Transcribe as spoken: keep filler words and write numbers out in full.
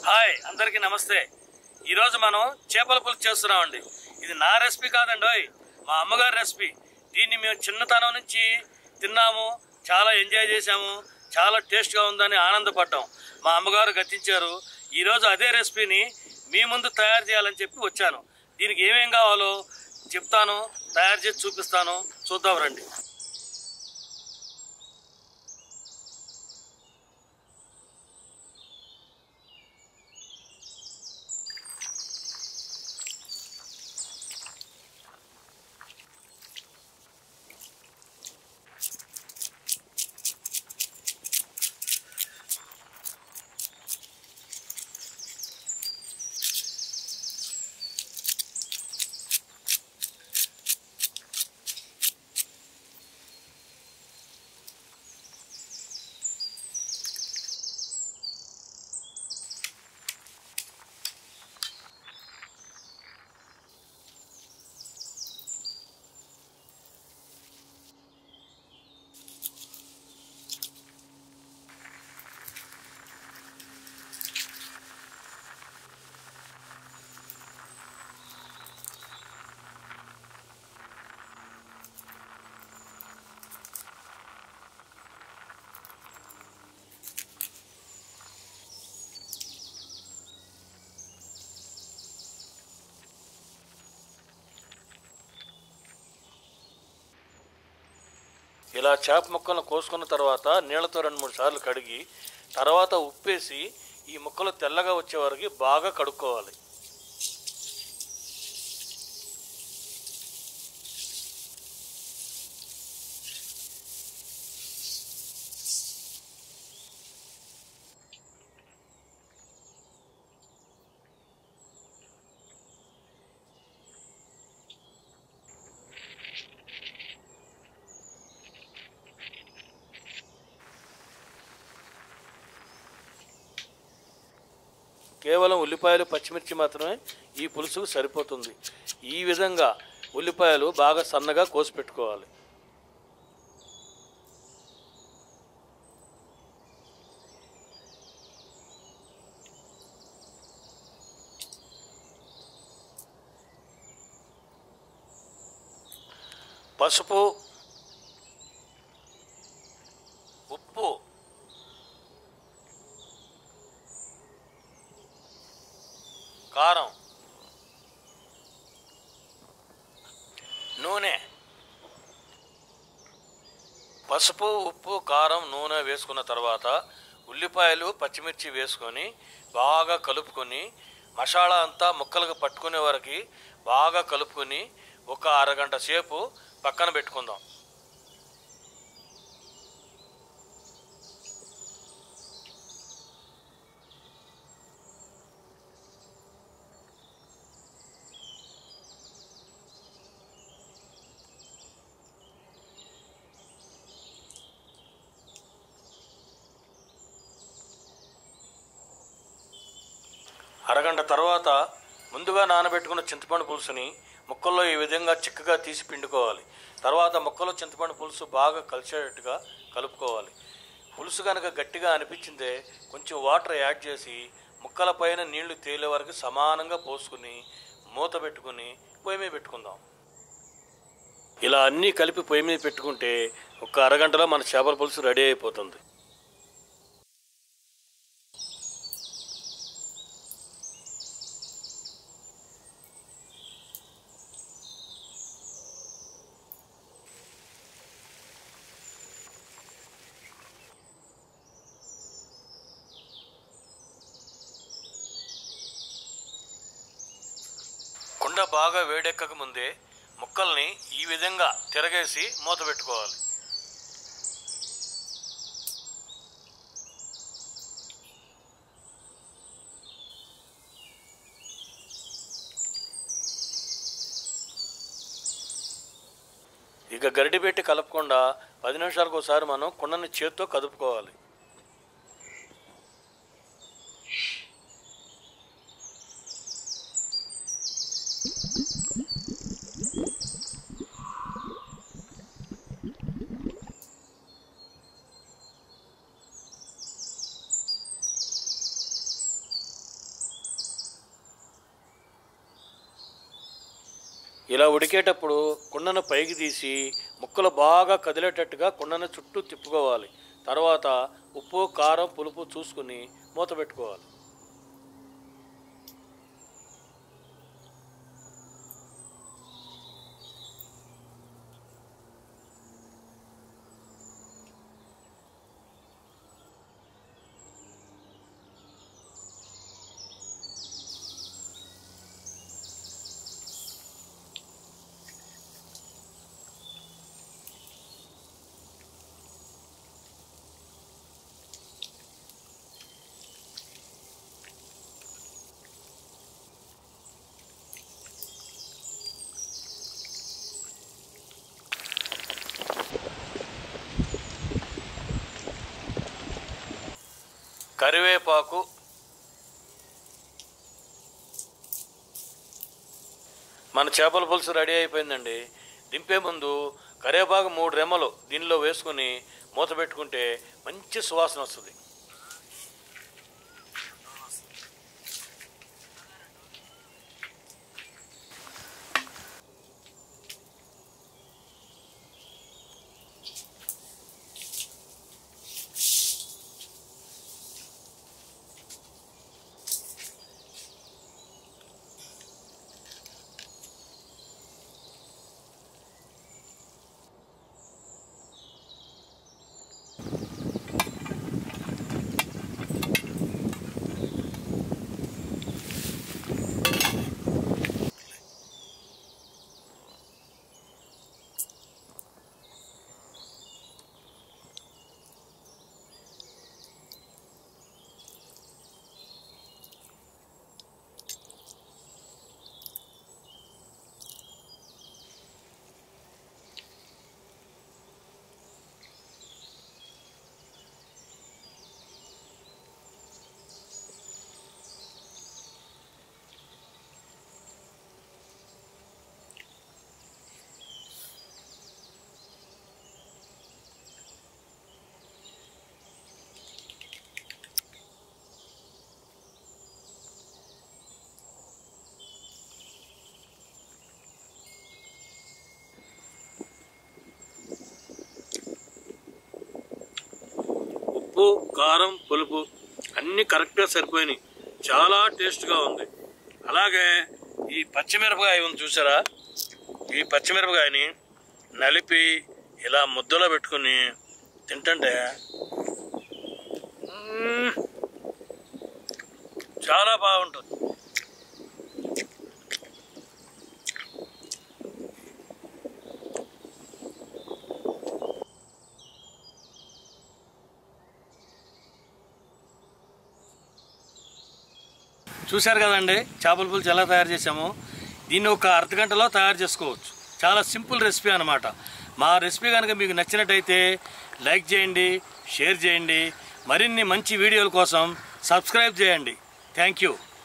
Hi అందరికీ నమస్తే. ఈరోజు మనం చేపల పులుసు చేస్తున్నామండి. ఇది నా రెసిపీ కాదండి, మా అమ్మగారి రెసిపీ. దీన్ని మేము చిన్నతనం నుంచి తిన్నాము, చాలా ఎంజాయ్ చేసాము, చాలా టేస్ట్గా ఉందని ఆనందపడ్డాం. మా అమ్మగారు గతించారు. ఈరోజు అదే రెసిపీని మీ ముందు తయారు చేయాలని చెప్పి వచ్చాను. దీనికి ఏమేం కావాలో చెప్తాను, తయారు చేసి చూపిస్తాను. చూద్దాం రండి. ఇలా చేప ముక్కలను కోసుకున్న తర్వాత నీళ్ళతో రెండు మూడు సార్లు కడిగి తర్వాత ఉప్పేసి ఈ ముక్కలు తెల్లగా వచ్చే వరకు బాగా కడుక్కోవాలి. కేవలం ఉల్లిపాయలు పచ్చిమిర్చి మాత్రమే ఈ పులుసుకు సరిపోతుంది. ఈ విధంగా ఉల్లిపాయలు బాగా సన్నగా కోసి పెట్టుకోవాలి. పసుపు, ఉప్పు, కారం, నూనె. పసుపు, ఉప్పు, కారం, నూనె వేసుకున్న తర్వాత ఉల్లిపాయలు పచ్చిమిర్చి వేసుకొని బాగా కలుపుకొని మసాలా అంతా ముక్కలకు పట్టుకునే వరకు బాగా కలుపుకొని ఒక అరగంట సేపు పక్కన పెట్టుకుందాం. అరగంట తర్వాత ముందుగా నానబెట్టుకున్న చింతపండు పులుసుని ముక్కల్లో ఈ విధంగా చిక్కగా తీసి పిండుకోవాలి. తర్వాత ముక్కలో చింతపండు పులుసు బాగా కలిసేటట్టుగా కలుపుకోవాలి. పులుసు కనుక గట్టిగా అనిపించిందే కొంచెం వాటర్ యాడ్ చేసి ముక్కల పైన నీళ్లు తేలే వరకు సమానంగా పోసుకుని మూత పెట్టుకుని పొయ్యి మీద పెట్టుకుందాం. ఇలా అన్నీ కలిపి పొయ్యి మీద పెట్టుకుంటే ఒక అరగంటలో మన చేపల పులుసు రెడీ అయిపోతుంది. కుండ బాగా వేడెక్కక ముందే ముక్కల్ని ఈ విధంగా తిరగేసి మూత పెట్టుకోవాలి. ఇక గరిటె పెట్టి కలపకుండా పది నిమిషాలకు ఒకసారి మనం కుండని చేత్తో కదుపుకోవాలి. ఇలా ఉడికేటప్పుడు కుండను పైకి తీసి ముక్కలు బాగా కదిలేటట్టుగా కుండను చుట్టూ తిప్పుకోవాలి. తర్వాత ఉప్పు, కారం, పులుపు చూసుకుని మూత పెట్టుకోవాలి. కరివేపాకు, మన చేపల పులుసు రెడీ అయిపోయిందండి. దింపే ముందు కరివేపాకు మూడు రెమ్మలు దీనిలో వేసుకుని మూత పెట్టుకుంటే మంచి సువాసన వస్తుంది. ఉప్పు, కారం, పులుపు అన్నీ కరెక్ట్గా సరిపోయినాయి. చాలా టేస్ట్గా ఉంది. అలాగే ఈ పచ్చిమిరపకాయ ఉంది చూసారా, ఈ పచ్చిమిరపకాయని నలిపి ఇలా ముద్దలో పెట్టుకుని తింటుంటే చాలా బాగుంటుంది. చూశారు కదండి చేపల పులుసు ఎలా తయారు చేసామో. దీన్ని ఒక అర్ధ గంటలో తయారు చేసుకోవచ్చు. చాలా సింపుల్ రెసిపీ అన్నమాట. మా రెసిపీ కనుక మీకు నచ్చినట్టయితే లైక్ చేయండి, షేర్ చేయండి. మరిన్ని మంచి వీడియోల కోసం సబ్స్క్రైబ్ చేయండి. Thank you.